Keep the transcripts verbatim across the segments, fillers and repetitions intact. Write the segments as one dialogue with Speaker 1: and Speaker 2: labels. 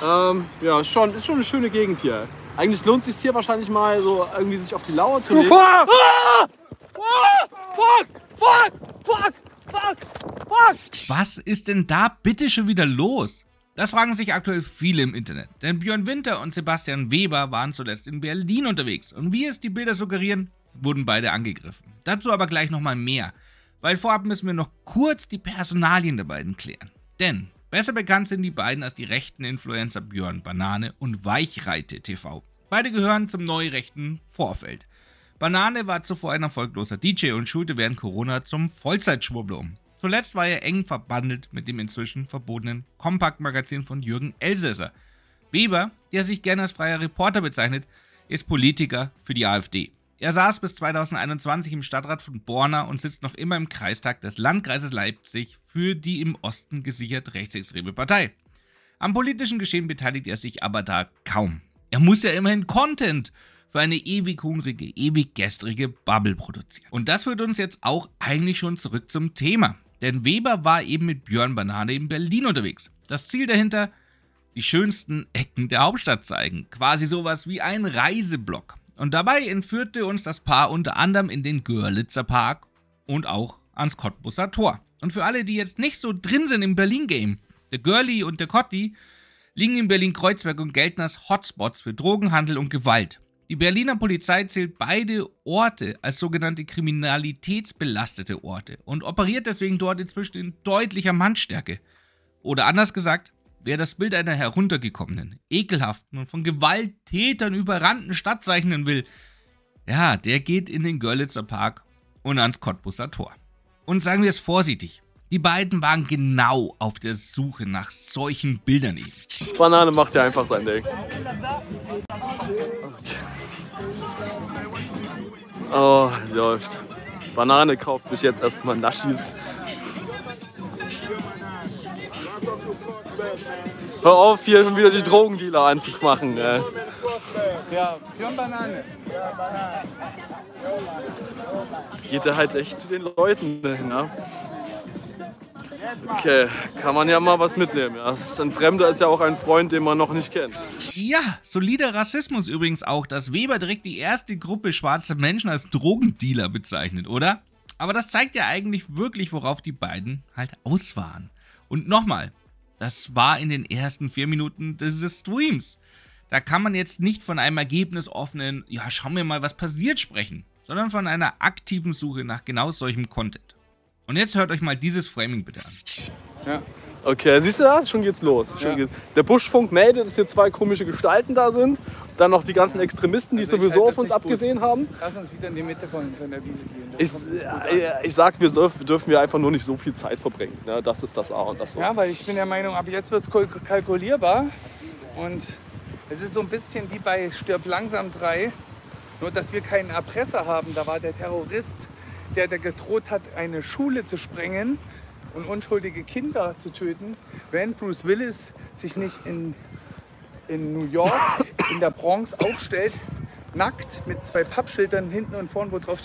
Speaker 1: Ähm, ja, ist schon, ist schon eine schöne Gegend hier. Eigentlich lohnt es sich hier wahrscheinlich mal so irgendwie sich auf die Lauer zu legen. Ah! Ah! Fuck! Fuck! Fuck! Fuck! Fuck!
Speaker 2: Was ist denn da bitte schon wieder los? Das fragen sich aktuell viele im Internet. Denn Björn Winter und Sebastian Weber waren zuletzt in Berlin unterwegs. Und wie es die Bilder suggerieren, wurden beide angegriffen. Dazu aber gleich nochmal mehr. Weil vorab müssen wir noch kurz die Personalien der beiden klären. Denn besser bekannt sind die beiden als die rechten Influencer Björn Banane und Weichreite T V. Beide gehören zum neurechten Vorfeld. Banane war zuvor ein erfolgloser D J und schulte während Corona zum Vollzeitschwurbler um. Zuletzt war er eng verbandelt mit dem inzwischen verbotenen Kompakt-Magazin von Jürgen Elsässer. Weber, der sich gerne als freier Reporter bezeichnet, ist Politiker für die AfD. Er saß bis zweitausendeinundzwanzig im Stadtrat von Borna und sitzt noch immer im Kreistag des Landkreises Leipzig für die im Osten gesichert rechtsextreme Partei. Am politischen Geschehen beteiligt er sich aber da kaum. Er muss ja immerhin Content für eine ewig hungrige, ewig gestrige Bubble produzieren. Und das führt uns jetzt auch eigentlich schon zurück zum Thema. Denn Weber war eben mit Björn Banane in Berlin unterwegs. Das Ziel dahinter? Die schönsten Ecken der Hauptstadt zeigen. Quasi sowas wie ein Reiseblock. Und dabei entführte uns das Paar unter anderem in den Görlitzer Park und auch ans Cottbusser Tor. Und für alle, die jetzt nicht so drin sind im Berlin-Game, der Görli und der Cotti liegen in Berlin-Kreuzberg und gelten als Hotspots für Drogenhandel und Gewalt. Die Berliner Polizei zählt beide Orte als sogenannte kriminalitätsbelastete Orte und operiert deswegen dort inzwischen in deutlicher Mannstärke. Oder anders gesagt, wer das Bild einer heruntergekommenen, ekelhaften und von Gewalttätern überrannten Stadt zeichnen will, ja, der geht in den Görlitzer Park und ans Cottbusser Tor. Und sagen wir es vorsichtig, die beiden waren genau auf der Suche nach solchen Bildern eben.
Speaker 1: Banane macht ja einfach sein Ding. Oh, läuft. Banane kauft sich jetzt erstmal Naschis. Hör auf, hier schon wieder die Drogendealer anzumachen. Ey.
Speaker 3: Ja, Björn Banane.
Speaker 1: Jetzt geht er halt echt zu den Leuten hin, ne? Okay, kann man ja mal was mitnehmen. Ja. Ein Fremder ist ja auch ein Freund, den man noch nicht kennt.
Speaker 2: Ja, solider Rassismus übrigens auch, dass Weber direkt die erste Gruppe schwarzer Menschen als Drogendealer bezeichnet, oder? Aber das zeigt ja eigentlich wirklich, worauf die beiden halt aus waren. Und nochmal, das war in den ersten vier Minuten dieses Streams. Da kann man jetzt nicht von einem ergebnisoffenen, ja, schauen wir mal, was passiert, sprechen, sondern von einer aktiven Suche nach genau solchem Content. Und jetzt hört euch mal dieses Framing bitte an.
Speaker 1: Ja. Okay, siehst du das? Schon geht's los. Schon ja. geht's. Der Buschfunk meldet, dass hier zwei komische Gestalten da sind. Dann noch die ganzen Extremisten, die also sowieso halt auf uns abgesehen gut. haben.
Speaker 3: Lass uns wieder in die Mitte von, von der Wiese gehen.
Speaker 1: Ich, ich, ich sag, wir dürfen wir einfach nur nicht so viel Zeit verbringen. Ne? Das ist das A und das O.
Speaker 3: Ja, weil ich bin der Meinung, ab jetzt wird es kalkulierbar. Und es ist so ein bisschen wie bei Stirb langsam drei. Nur, dass wir keinen Erpresser haben. Da war der Terrorist, der, der gedroht hat, eine Schule zu sprengen und unschuldige Kinder zu töten, wenn Bruce Willis sich nicht in, in New York, in der Bronx aufstellt, nackt, mit zwei Pappschildern hinten und vorn, wo drauf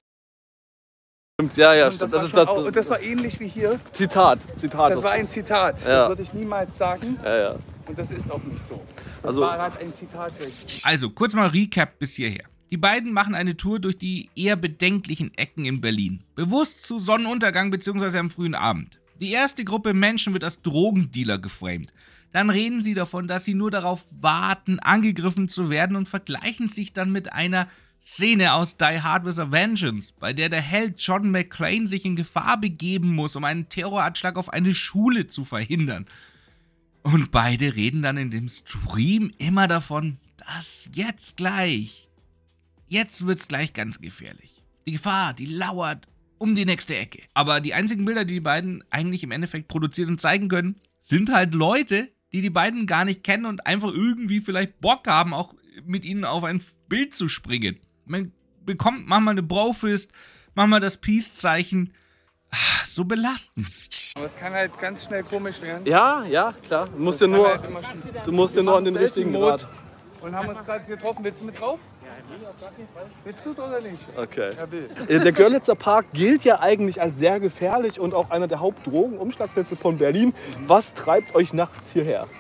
Speaker 1: steht. Ja, ja,
Speaker 3: und
Speaker 1: stimmt.
Speaker 3: Das,
Speaker 1: das,
Speaker 3: war
Speaker 1: ist, das,
Speaker 3: auch, und das war ähnlich wie hier.
Speaker 1: Zitat, Zitat.
Speaker 3: Das war ein Zitat.
Speaker 1: Ja.
Speaker 3: Das würde ich niemals sagen.
Speaker 1: Ja, ja.
Speaker 3: Und das ist auch nicht so. Das
Speaker 1: also,
Speaker 3: war halt ein Zitat.
Speaker 2: Also, kurz mal Recap bis hierher. Die beiden machen eine Tour durch die eher bedenklichen Ecken in Berlin. Bewusst zu Sonnenuntergang bzw. am frühen Abend. Die erste Gruppe Menschen wird als Drogendealer geframed. Dann reden sie davon, dass sie nur darauf warten, angegriffen zu werden und vergleichen sich dann mit einer Szene aus Die Hard with a Vengeance, bei der der Held John McClane sich in Gefahr begeben muss, um einen Terroranschlag auf eine Schule zu verhindern. Und beide reden dann in dem Stream immer davon, dass jetzt gleich, jetzt wird's gleich ganz gefährlich. Die Gefahr, die lauert um die nächste Ecke. Aber die einzigen Bilder, die die beiden eigentlich im Endeffekt produzieren und zeigen können, sind halt Leute, die die beiden gar nicht kennen und einfach irgendwie vielleicht Bock haben, auch mit ihnen auf ein Bild zu springen. Man bekommt manchmal eine Brofist, manchmal das Peace-Zeichen. Ach, so belastend.
Speaker 3: Aber es kann halt ganz schnell komisch werden.
Speaker 1: Ja, ja, klar. Du musst ja nur, halt du musst ja nur an den richtigen Grad.
Speaker 3: Und haben uns gerade getroffen. Willst du mit drauf? Willst du oder nicht?
Speaker 1: Okay. Der Görlitzer Park gilt ja eigentlich als sehr gefährlich und auch einer der Hauptdrogenumschlagplätze von Berlin. Was treibt euch nachts hierher?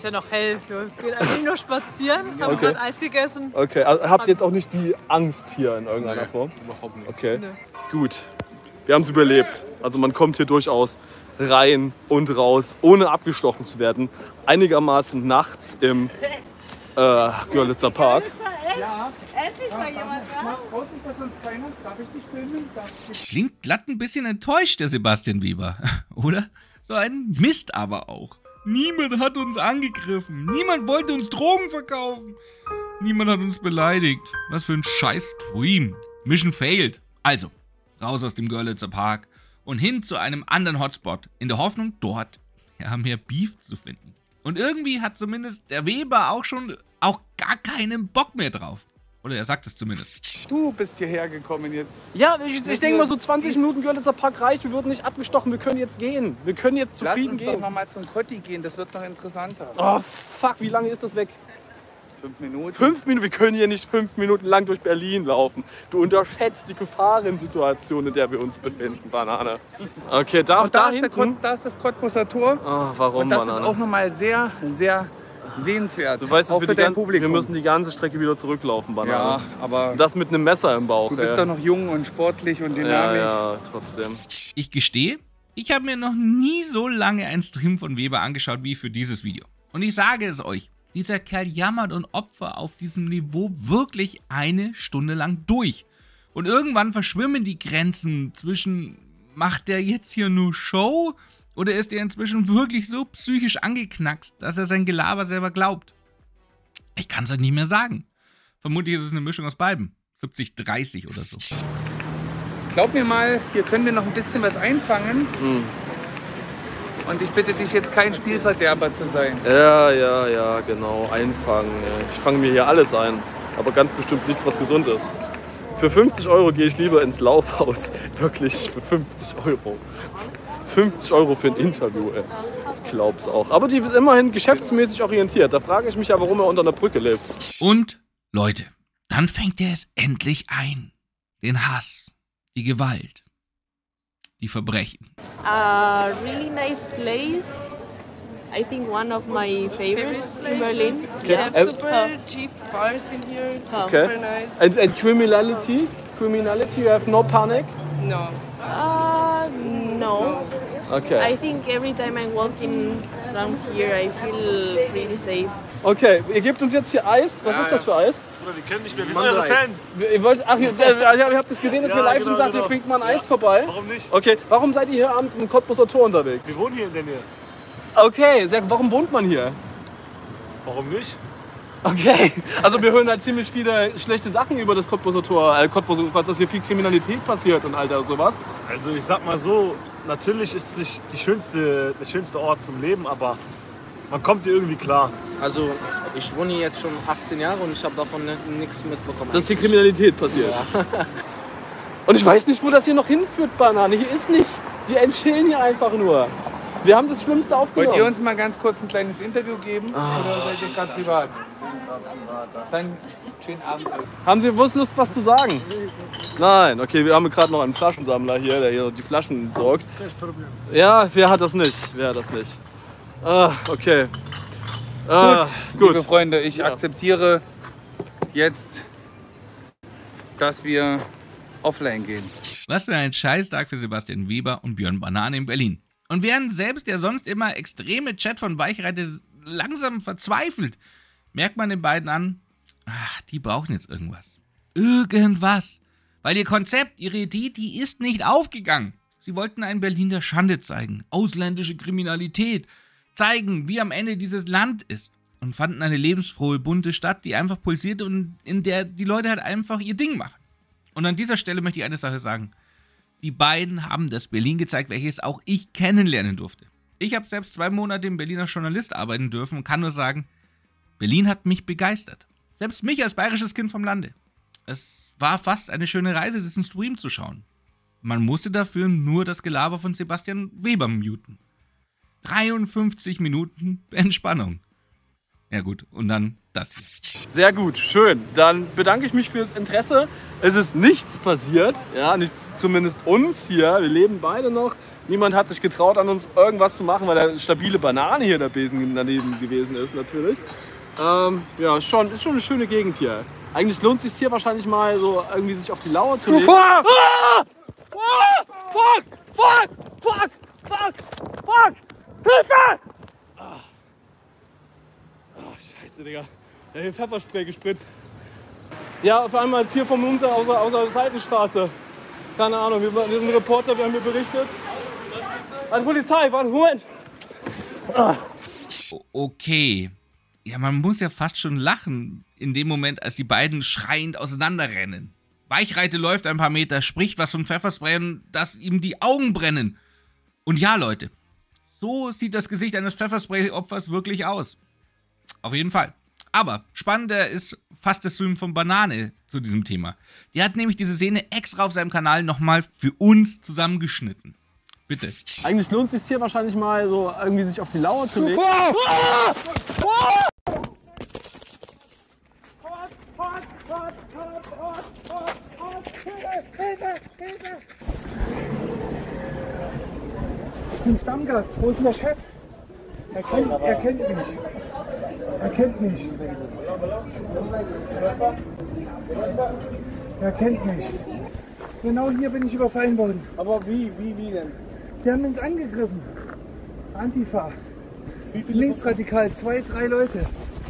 Speaker 4: Ist ja noch hell. Wir gehen eigentlich nur spazieren, haben
Speaker 1: Okay.
Speaker 4: gerade Eis gegessen.
Speaker 1: Okay, also habt ihr jetzt auch nicht die Angst hier in irgendeiner
Speaker 3: Nee,
Speaker 1: Form?
Speaker 3: überhaupt nicht.
Speaker 1: Okay,
Speaker 4: Nee.
Speaker 1: gut. Wir haben es überlebt. Also man kommt hier durchaus rein und raus, ohne abgestochen zu werden. Einigermaßen nachts im äh, Görlitzer Park.
Speaker 3: Ja,
Speaker 5: Endlich mal jemand da.
Speaker 3: traut sich das sonst keiner? Darf ich dich filmen? Darf ich...
Speaker 2: Klingt glatt ein bisschen enttäuscht, der Sebastian Weber. Oder? So ein Mist aber auch. Niemand hat uns angegriffen. Niemand wollte uns Drogen verkaufen. Niemand hat uns beleidigt. Was für ein scheiß Stream. Mission failed. Also, raus aus dem Görlitzer Park und hin zu einem anderen Hotspot, in der Hoffnung, dort ja, mehr Beef zu finden. Und irgendwie hat zumindest der Weber auch schon auch gar keinen Bock mehr drauf. Oder er sagt es zumindest.
Speaker 3: Du bist hierher gekommen jetzt.
Speaker 1: Ja, ich, ich denke mal so zwanzig Minuten Görlitzer Park reicht. Wir wurden nicht abgestochen. Wir können jetzt gehen. Wir können jetzt
Speaker 3: Lass
Speaker 1: zufrieden
Speaker 3: uns
Speaker 1: gehen.
Speaker 3: doch noch mal zum Kotti gehen, das wird noch interessanter.
Speaker 1: Oh fuck, wie lange ist das weg?
Speaker 3: Fünf Minuten.
Speaker 1: Fünf Minuten? Wir können hier nicht fünf Minuten lang durch Berlin laufen. Du unterschätzt die Gefahrensituation, in der wir uns befinden, Banane. Okay, da,
Speaker 3: Und da,
Speaker 1: da
Speaker 3: ist, der
Speaker 1: hinten.
Speaker 3: Kot, da ist das Cottbusser Tor.
Speaker 1: Oh, warum,
Speaker 3: Und das
Speaker 1: Banane?
Speaker 3: ist auch noch mal sehr, sehr sehenswert.
Speaker 1: Du weißt, dass
Speaker 3: auch
Speaker 1: wir,
Speaker 3: für
Speaker 1: die gan-
Speaker 3: dein Publikum.
Speaker 1: wir müssen die ganze Strecke wieder zurücklaufen, Banane.
Speaker 3: Ja, aber
Speaker 1: Und das mit einem Messer im Bauch.
Speaker 3: du bist
Speaker 1: ey.
Speaker 3: doch noch jung und sportlich und
Speaker 1: Ja,
Speaker 3: dynamisch.
Speaker 1: ja, trotzdem.
Speaker 2: Ich gestehe, ich habe mir noch nie so lange einen Stream von Weber angeschaut wie für dieses Video. Und ich sage es euch, dieser Kerl jammert und opfert auf diesem Niveau wirklich eine Stunde lang durch. Und irgendwann verschwimmen die Grenzen zwischen, macht der jetzt hier nur Show oder ist er inzwischen wirklich so psychisch angeknackst, dass er sein Gelaber selber glaubt? Ich kann es euch nicht mehr sagen. Vermutlich ist es eine Mischung aus beiden. siebzig dreißig oder so.
Speaker 3: Glaub mir mal, hier können wir noch ein bisschen was einfangen.
Speaker 1: Hm.
Speaker 3: Und ich bitte dich jetzt kein Spielverderber zu sein.
Speaker 1: Ja, ja, ja, genau. Einfangen. ja. Ich fange mir hier alles ein. Aber ganz bestimmt nichts, was gesund ist. Für fünfzig Euro gehe ich lieber ins Laufhaus. Wirklich, für fünfzig Euro. fünfzig Euro für ein Interview, ey. Ich glaub's auch. Aber die ist immerhin geschäftsmäßig orientiert. Da frage ich mich ja, warum er unter einer Brücke lebt.
Speaker 2: Und, Leute, dann fängt er es endlich ein. Den Hass, die Gewalt, die Verbrechen.
Speaker 5: A really nice place. I think one of my favorites in Berlin.
Speaker 1: Okay.
Speaker 5: Yeah,
Speaker 1: Ähm,
Speaker 5: super
Speaker 6: cheap bars in here.
Speaker 5: Huh.
Speaker 1: Okay.
Speaker 6: Super nice.
Speaker 1: And, and criminality? Criminality, you have no panic?
Speaker 6: No.
Speaker 5: Uh, no. I
Speaker 1: Okay.
Speaker 5: think every time I'm walking around here, I feel pretty safe.
Speaker 1: Okay, ihr gebt uns jetzt hier Eis. Was ist das für Eis?
Speaker 7: Wir können nicht mehr, wir sind eure Fans.
Speaker 1: Ihr wollt, ach, ihr, äh, ihr habt das gesehen, dass
Speaker 7: Ja,
Speaker 1: wir live
Speaker 7: genau,
Speaker 1: sind, dachte,
Speaker 7: genau.
Speaker 1: ihr bringt mal ein Eis vorbei.
Speaker 7: Warum nicht?
Speaker 1: Okay, warum seid ihr hier abends im Cottbusser Tor unterwegs?
Speaker 7: Wir wohnen hier in der Nähe.
Speaker 1: Okay, sehr, warum wohnt man hier?
Speaker 7: Warum nicht?
Speaker 1: Okay, also wir hören halt ziemlich viele schlechte Sachen über das Cottbusser Tor, äh, Cottbusser, dass hier viel Kriminalität passiert und all das sowas.
Speaker 7: Also ich sag mal so, natürlich ist es nicht die schönste, der schönste Ort zum Leben, aber man kommt hier irgendwie klar.
Speaker 8: Also ich wohne hier jetzt schon achtzehn Jahre und ich habe davon nichts mitbekommen.
Speaker 1: Dass hier
Speaker 8: eigentlich.
Speaker 1: Kriminalität passiert. Und ich weiß nicht, wo das hier noch hinführt, Banane. Hier ist nichts. Die entschillen hier einfach nur. Wir haben das Schlimmste aufgenommen.
Speaker 3: Wollt ihr uns mal ganz kurz ein kleines Interview geben? Oder seid ihr gerade privat? Dann schönen Abend.
Speaker 1: Haben Sie bewusst Lust, was zu sagen? Nein, okay, wir haben gerade noch einen Flaschensammler hier, der hier die Flaschen entsorgt. Ja, wer hat das nicht? Wer hat das nicht? Ah, okay. Ah, gut.
Speaker 3: Liebe Freunde, ich
Speaker 1: Ja.
Speaker 3: akzeptiere jetzt, dass wir offline gehen.
Speaker 2: Was für ein Scheißtag für Sebastian Weber und Björn Banane in Berlin. Und während selbst der sonst immer extreme Chat von Weichreite langsam verzweifelt, merkt man den beiden an, ach, die brauchen jetzt irgendwas. Irgendwas. Weil ihr Konzept, ihre Idee, die ist nicht aufgegangen. Sie wollten ein Berlin der Schande zeigen, ausländische Kriminalität, zeigen, wie am Ende dieses Land ist. Und fanden eine lebensfrohe, bunte Stadt, die einfach pulsiert und in der die Leute halt einfach ihr Ding machen. Und an dieser Stelle möchte ich eine Sache sagen. Die beiden haben das Berlin gezeigt, welches auch ich kennenlernen durfte. Ich habe selbst zwei Monate im Berliner Journalist arbeiten dürfen und kann nur sagen, Berlin hat mich begeistert. Selbst mich als bayerisches Kind vom Lande. Es war fast eine schöne Reise, diesen Stream zu schauen. Man musste dafür nur das Gelaber von Sebastian Weber muten. dreiundfünfzig Minuten Entspannung. Ja gut, und dann das hier.
Speaker 1: Sehr gut, schön. Dann bedanke ich mich fürs Interesse. Es ist nichts passiert, ja, nichts, zumindest uns hier. Wir leben beide noch. Niemand hat sich getraut, an uns irgendwas zu machen, weil da stabile Banane hier in der Besen daneben gewesen ist, natürlich. Ähm, ja, schon, ist schon eine schöne Gegend hier. Eigentlich lohnt es sich hier wahrscheinlich mal so irgendwie sich auf die Lauer zu legen. Ah! Ah! Fuck! Fuck! Fuck! Fuck! Fuck! Hilfe! Ah. Oh, scheiße, Digga. Ja, hier Pfefferspray gespritzt. Ja, auf einmal vier von uns aus der, aus der Seitenstraße. Keine Ahnung, wir, wir sind Reporter, wir haben hier berichtet. Eine Polizei, warte, Moment. Ah.
Speaker 2: Okay. Ja, man muss ja fast schon lachen in dem Moment, als die beiden schreiend auseinanderrennen. Weichreite läuft ein paar Meter, spricht was von Pfefferspray und dass ihm die Augen brennen. Und ja, Leute, so sieht das Gesicht eines Pfefferspray-Opfers wirklich aus. Auf jeden Fall. Aber spannender ist fast das Stream von Banane zu diesem Thema. Die hat nämlich diese Szene extra auf seinem Kanal nochmal für uns zusammengeschnitten. Bitte.
Speaker 1: Eigentlich lohnt es sich hier wahrscheinlich mal so irgendwie sich auf die Lauer zu legen.
Speaker 3: Ich bin Stammgast. Wo ist denn der Chef? Er kennt, er kennt mich. Er kennt mich. Er kennt mich. Genau hier bin ich überfallen worden.
Speaker 1: Aber wie, wie, wie denn?
Speaker 3: Die haben uns angegriffen. Antifa. Linksradikal. Zwei, drei Leute.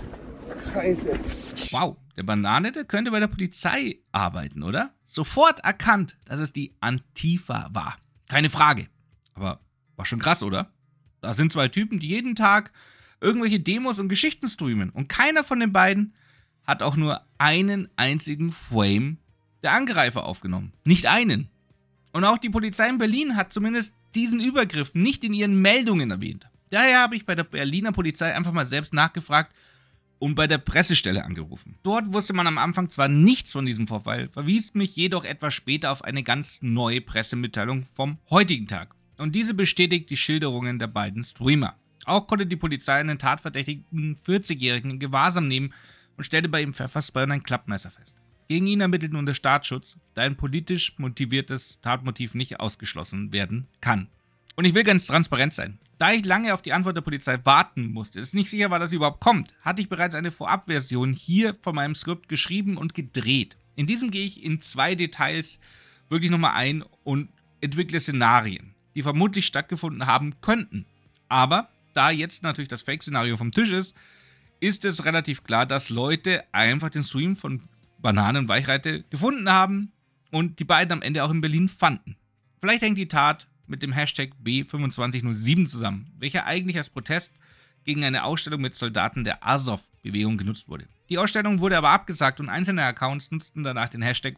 Speaker 3: Scheiße.
Speaker 2: Wow, der Banane, der könnte bei der Polizei arbeiten, oder? Sofort erkannt, dass es die Antifa war. Keine Frage. Aber war schon krass, oder? Da sind zwei Typen, die jeden Tag irgendwelche Demos und Geschichten streamen. Und keiner von den beiden hat auch nur einen einzigen Frame der Angreifer aufgenommen. Nicht einen. Und auch die Polizei in Berlin hat zumindest diesen Übergriff nicht in ihren Meldungen erwähnt. Daher habe ich bei der Berliner Polizei einfach mal selbst nachgefragt und bei der Pressestelle angerufen. Dort wusste man am Anfang zwar nichts von diesem Vorfall, verwies mich jedoch etwas später auf eine ganz neue Pressemitteilung vom heutigen Tag. Und diese bestätigt die Schilderungen der beiden Streamer. Auch konnte die Polizei einen tatverdächtigen vierzigjährigen in Gewahrsam nehmen und stellte bei ihm Pfefferspray und ein Klappmesser fest. Gegen ihn ermittelt nun der Staatsschutz, da ein politisch motiviertes Tatmotiv nicht ausgeschlossen werden kann. Und ich will ganz transparent sein. Da ich lange auf die Antwort der Polizei warten musste, es nicht sicher war, dass sie überhaupt kommt, hatte ich bereits eine Vorabversion hier von meinem Skript geschrieben und gedreht. In diesem gehe ich in zwei Details wirklich nochmal ein und entwickle Szenarien, die vermutlich stattgefunden haben könnten. Aber da jetzt natürlich das Fake-Szenario vom Tisch ist, ist es relativ klar, dass Leute einfach den Stream von Banane und Weichreite gefunden haben und die beiden am Ende auch in Berlin fanden. Vielleicht hängt die Tat mit dem Hashtag B fünfundzwanzig null sieben zusammen, welcher eigentlich als Protest gegen eine Ausstellung mit Soldaten der Azov-Bewegung genutzt wurde. Die Ausstellung wurde aber abgesagt und einzelne Accounts nutzten danach den Hashtag,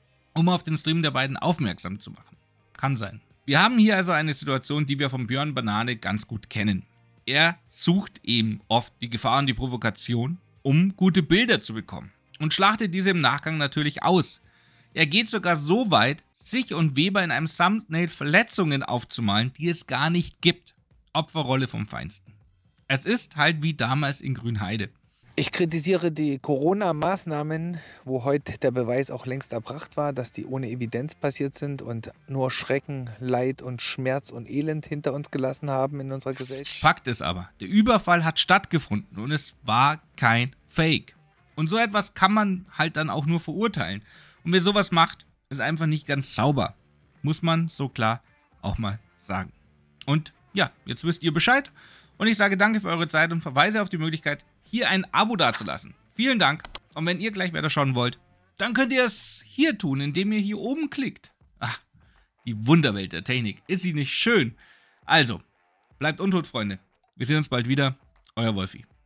Speaker 2: um auf den Stream der beiden aufmerksam zu machen. Kann sein. Wir haben hier also eine Situation, die wir von Björn Banane ganz gut kennen. Er sucht eben oft die Gefahr und die Provokation, um gute Bilder zu bekommen. Und schlachtet diese im Nachgang natürlich aus. Er geht sogar so weit, sich und Weber in einem Thumbnail Verletzungen aufzumalen, die es gar nicht gibt. Opferrolle vom Feinsten. Es ist halt wie damals in Grünheide.
Speaker 9: Ich kritisiere die Corona-Maßnahmen, wo heute der Beweis auch längst erbracht war, dass die ohne Evidenz passiert sind und nur Schrecken, Leid und Schmerz und Elend hinter uns gelassen haben in unserer Gesellschaft.
Speaker 2: Fakt ist aber, der Überfall hat stattgefunden und es war kein Fake. Und so etwas kann man halt dann auch nur verurteilen. Und wer sowas macht, ist einfach nicht ganz sauber. Muss man so klar auch mal sagen. Und ja, jetzt wisst ihr Bescheid. Und ich sage danke für eure Zeit und verweise auf die Möglichkeit, hier ein Abo dazulassen. Vielen Dank. Und wenn ihr gleich weiter schauen wollt, dann könnt ihr es hier tun, indem ihr hier oben klickt. Ach, die Wunderwelt der Technik. Ist sie nicht schön? Also, bleibt untot, Freunde. Wir sehen uns bald wieder. Euer Wolfi.